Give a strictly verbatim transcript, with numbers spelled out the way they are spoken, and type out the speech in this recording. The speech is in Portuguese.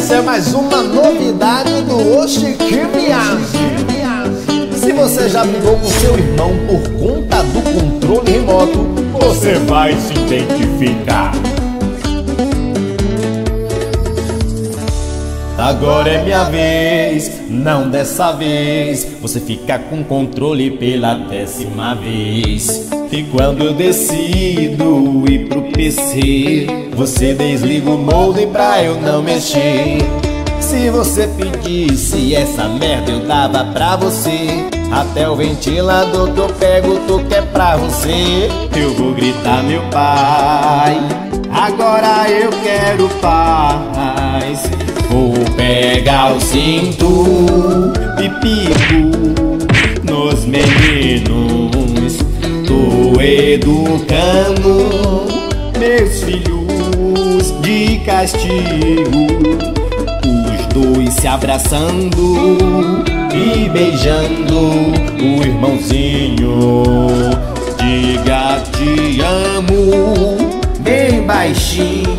essa é mais uma novidade do Oxe Que Viagem. Se você já brigou com seu irmão por conta do controle remoto, você vai se identificar. Agora é minha vez, não dessa vez. Você fica com controle pela décima vez. E quando eu decido ir pro P C, você desliga o modem pra eu não mexer. Se você pedisse essa merda eu dava pra você. Até o ventilador que eu pego tu quer pra você. Eu vou gritar meu pai, agora eu quero paz. Vou pegar o cinto e pico nos meninos. Tô educando meus filhos de castigo. Os dois se abraçando e beijando o irmãozinho. Diga te amo bem baixinho.